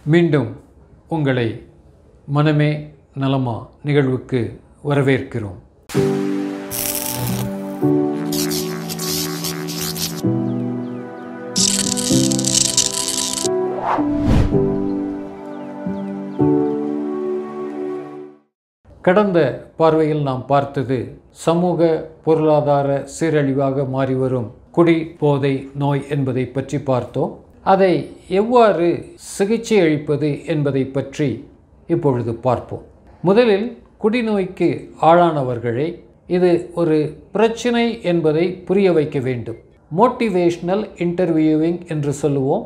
மீண்டும் உங்களை மனமே நலமா நிகழ்வுக்கு வரவேற்கிறோம். கடந்த பார்வையில் நாம் பார்த்தது சமூக பொருளாதார சீரழிவாக மாறிவரும் குடி போதை நோய் என்பதை பற்றி பார்த்தோம். அதை எவ்வாறு சிகிச்சை அளிப்பது என்பதை பற்றி இப்பொழுது பார்ப்போம். முதலில் குடிநோய்க்கு ஆளானவர்களை இது ஒரு பிரச்சனை என்பதை புரிய வைக்க வேண்டும். மோட்டிவேஷ்னல் இன்டர்வியூவிங் என்று சொல்லுவோம்.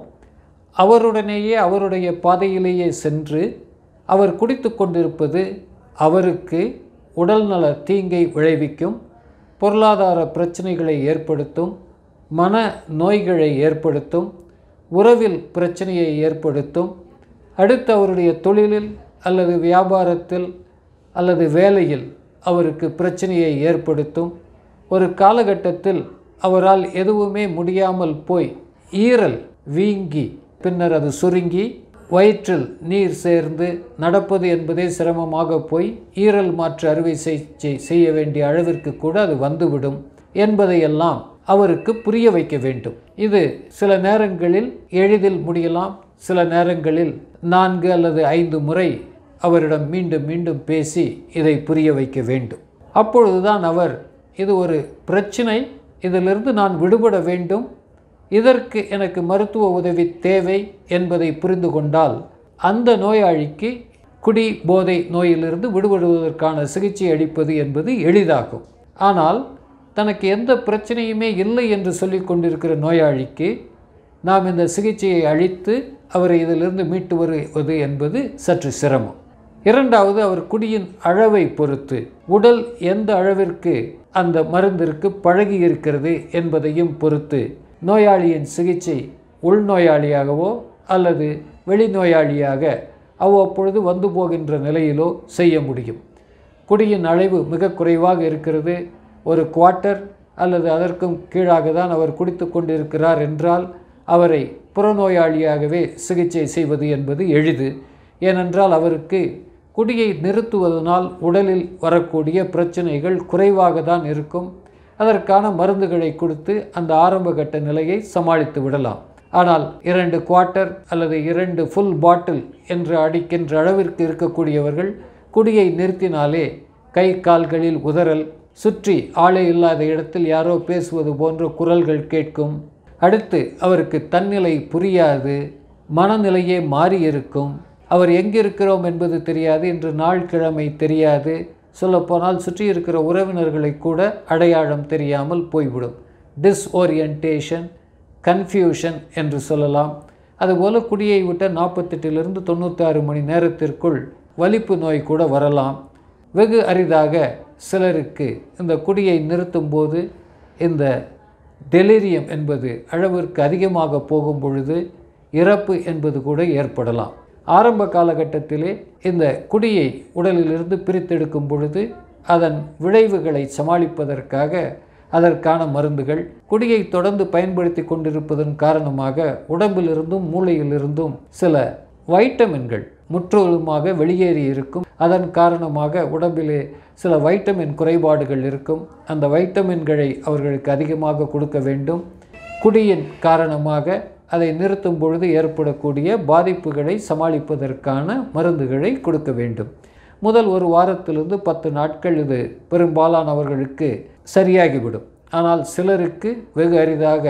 அவருடனேயே அவருடைய பாதையிலேயே சென்று அவர் குடித்து கொண்டிருப்பது அவருக்கு உடல்நல தீங்கை விளைவிக்கும், பொருளாதார பிரச்சனைகளை ஏற்படுத்தும், மன நோய்களை ஏற்படுத்தும், உறவில் பிரச்சனையை ஏற்படுத்தும், அடுத்து அவருடைய தொழிலில் அல்லது வியாபாரத்தில் அல்லது வேலையில் அவருக்கு பிரச்சனையை ஏற்படுத்தும். ஒரு காலகட்டத்தில் அவரால் எதுவுமே முடியாமல் போய் ஈரல் வீங்கி பின்னர் அது சுருங்கி வயிற்றில் நீர் சேர்ந்து நடப்பது என்பதே சிரமமாக போய் ஈரல் மாற்று அறுவை சிகிச்சை செய்ய வேண்டிய அளவிற்கு கூட அது வந்துவிடும் என்பதையெல்லாம் அவருக்கு புரிய வைக்க வேண்டும். இது சில நேரங்களில் எளிதில் முடியலாம், சில நேரங்களில் 4 அல்லது 5 முறை அவரிடம் மீண்டும் மீண்டும் பேசி இதை புரிய வைக்க வேண்டும். அப்பொழுதுதான் அவர் இது ஒரு பிரச்சனை, இதிலிருந்து நான் விடுபட வேண்டும், இதற்கு எனக்கு மருத்துவ உதவி தேவை என்பதை புரிந்து கொண்டால் அந்த நோயாளிக்கு குடி போதை நோயிலிருந்து விடுபடுவதற்கான சிகிச்சை அளிப்பது என்பது எளிதாகும். ஆனால் தனக்கு எந்த பிரச்சனையுமே இல்லை என்று சொல்லி கொண்டிருக்கிற நோயாளிக்கு நாம் இந்த சிகிச்சையை அளித்து அவரை இதிலிருந்து மீட்டு வருவது என்பது சற்று சிரமம். இரண்டாவது, அவர் குடியின் அளவை பொறுத்து உடல் எந்த அளவிற்கு அந்த மருந்திற்கு பழகி இருக்கிறது என்பதையும் பொறுத்து நோயாளியின் சிகிச்சை உள்நோயாளியாகவோ அல்லது வெளிநோயாளியாக அவ்வப்பொழுது வந்து போகின்ற நிலையிலோ செய்ய முடியும். குடியின் அளவு மிக குறைவாக இருக்கிறது, ஒரு குவார்ட்டர் அல்லது அதற்கும் கீழாக தான் அவர் குடித்து கொண்டிருக்கிறார் என்றால் அவரை புறநோயாளியாகவே சிகிச்சை செய்வது என்பது எளிது. ஏனென்றால் அவருக்கு குடியை நிறுத்துவதனால் உடலில் வரக்கூடிய பிரச்சனைகள் குறைவாக தான் இருக்கும். அதற்கான மருந்துகளை கொடுத்து அந்த ஆரம்பகட்ட நிலையை சமாளித்து விடலாம். ஆனால் 2 குவார்ட்டர் அல்லது 2 ஃபுல் பாட்டில் என்று அடிக்கின்ற அளவிற்கு இருக்கக்கூடியவர்கள் குடியை நிறுத்தினாலே கை கால்களில் உதறல், சுற்றி ஆளே இல்லாத இடத்தில் யாரோ பேசுவது போன்ற குரல்கள் கேட்கும். அடுத்து அவருக்கு தன்னிலை புரியாது, மனநிலையே மாறி இருக்கும். அவர் எங்கிருக்கிறோம் என்பது தெரியாது, இன்று நாள் கிழமை தெரியாது, சொல்லப்போனால் சுற்றி இருக்கிற உறவினர்களை கூட அடையாளம் தெரியாமல் போய்விடும். டிஸ்ஓரியன்டேஷன், கன்ஃபியூஷன் என்று சொல்லலாம். அதுபோல் குடியை விட்ட 48லிருந்து 96 மணி நேரத்திற்குள் வலிப்பு நோய் கூட வரலாம். வெகு அரிதாக சிலருக்கு இந்த குடியை நிறுத்தும் போது இந்த டெலிரியம் என்பது அளவிற்கு அதிகமாக போகும் பொழுது இறப்பு என்பது கூட ஏற்படலாம். ஆரம்ப காலகட்டத்திலே இந்த குடியை உடலிலிருந்து பிரித்தெடுக்கும் பொழுது அதன் விளைவுகளை சமாளிப்பதற்காக அதற்கான மருந்துகள், குடியை தொடர்ந்து பயன்படுத்தி கொண்டிருப்பதன் காரணமாக உடம்பிலிருந்தும் மூளையிலிருந்தும் சில வைட்டமின்கள் முற்றிலுமாக வெளியேறி இருக்கும். அதன் காரணமாக உடம்பிலே சில வைட்டமின் குறைபாடுகள் இருக்கும். அந்த வைட்டமின்களை அவர்களுக்கு அதிகமாக கொடுக்க வேண்டும். குடியின் காரணமாக அதை நிறுத்தும் பொழுது ஏற்படக்கூடிய பாதிப்புகளை சமாளிப்பதற்கான மருந்துகளை கொடுக்க வேண்டும். முதல் 1 வாரத்திலிருந்து 10 நாட்கள் இது பெரும்பாலானவர்களுக்கு சரியாகிவிடும். ஆனால் சிலருக்கு வெகு அரிதாக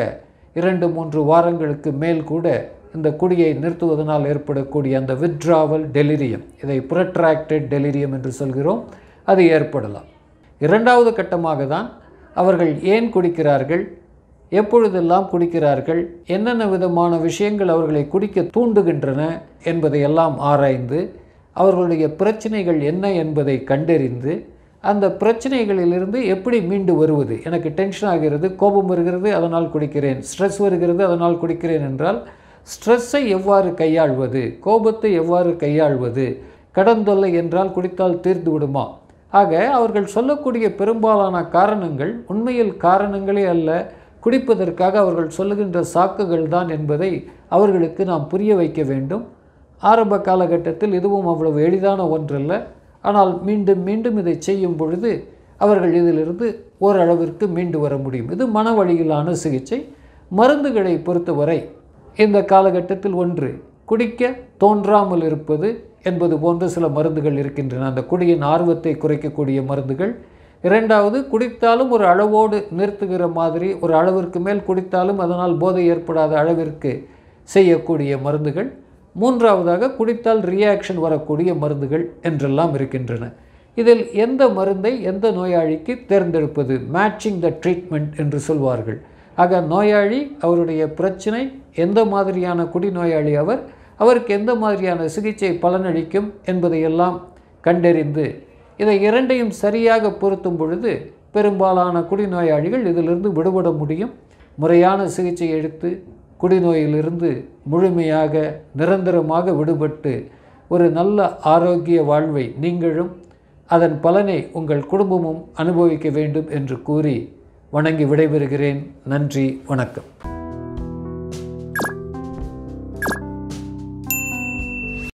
2-3 வாரங்களுக்கு மேல் கூட இந்த குடியை நிறுத்துவதனால் ஏற்படக்கூடிய அந்த வித்ட்ராவல் டெலிரியம், இதை புரோட்ராக்டட் டெலிரியம் என்று சொல்கிறோம், அது ஏற்படலாம். இரண்டாவது கட்டமாக தான் அவர்கள் ஏன் குடிக்கிறார்கள், எப்பொழுதெல்லாம் குடிக்கிறார்கள், என்னென்ன விதமான விஷயங்கள் அவர்களை குடிக்க தூண்டுகின்றன என்பதையெல்லாம் ஆராய்ந்து அவர்களுடைய பிரச்சனைகள் என்ன என்பதை கண்டறிந்து அந்த பிரச்சனைகளிலிருந்து எப்படி மீண்டு வருவது. எனக்கு டென்ஷன் ஆகிறது, கோபம் வருகிறது, அதனால் குடிக்கிறேன், ஸ்ட்ரெஸ் வருகிறது, அதனால் குடிக்கிறேன் என்றால் ஸ்ட்ரெஸ்ஸை எவ்வாறு கையாள்வது, கோபத்தை எவ்வாறு கையாள்வது, கடன் தொல்லை என்றால் குடித்தால் தீர்ந்து விடுமா? ஆக அவர்கள் சொல்லக்கூடிய பெரும்பாலான காரணங்கள் உண்மையில் காரணங்களே அல்ல, குடிப்பதற்காக அவர்கள் சொல்லுகின்ற சாக்குகள் தான் என்பதை அவர்களுக்கு நாம் புரிய வைக்க வேண்டும். ஆரம்ப காலகட்டத்தில் இதுவும் அவ்வளவு எளிதான ஒன்றல்ல. ஆனால் மீண்டும் மீண்டும் இதை செய்யும் பொழுது அவர்கள் இதிலிருந்து ஓரளவிற்கு மீண்டு வர முடியும். இது மன வழியிலான சிகிச்சை. மருந்துகளை பொறுத்தவரை இந்த காலகட்டத்தில் ஒன்று, குடிக்க தோன்றாமல் இருப்பது என்பது போன்ற சில மருந்துகள் இருக்கின்றன. அந்த குடியின் ஆர்வத்தை குறைக்கக்கூடிய மருந்துகள். இரண்டாவது, குடித்தாலும் ஒரு அளவோடு நிறுத்துகிற மாதிரி, ஒரு அளவிற்கு மேல் குடித்தாலும் அதனால் போதை ஏற்படாத அளவிற்கு செய்யக்கூடிய மருந்துகள். மூன்றாவதாக, குடித்தால் ரியாக்ஷன் வரக்கூடிய மருந்துகள் என்றெல்லாம் இருக்கின்றன. இதில் எந்த மருந்தை எந்த நோயாளிக்கு தேர்ந்தெடுப்பது, மேட்சிங் த ட்ரீட்மெண்ட் என்று சொல்வார்கள். ஆக நோயாளி, அவருடைய பிரச்சனை, எந்த மாதிரியான குடிநோயாளி அவருக்கு எந்த மாதிரியான சிகிச்சை பலனளிக்கும் என்பதையெல்லாம் கண்டறிந்து இதை இரண்டையும் சரியாக பொருத்தும் பொழுது பெரும்பாலான குடிநோயாளிகள் இதிலிருந்து விடுபட முடியும். முறையான சிகிச்சை எடுத்து குடிநோயிலிருந்து முழுமையாக நிரந்தரமாக விடுபட்டு ஒரு நல்ல ஆரோக்கிய வாழ்வை நீங்களும் அதன் பலனை உங்கள் குடும்பமும் அனுபவிக்க வேண்டும் என்று கூறி வணங்கி விடைபெறுகிறேன். நன்றி, வணக்கம்.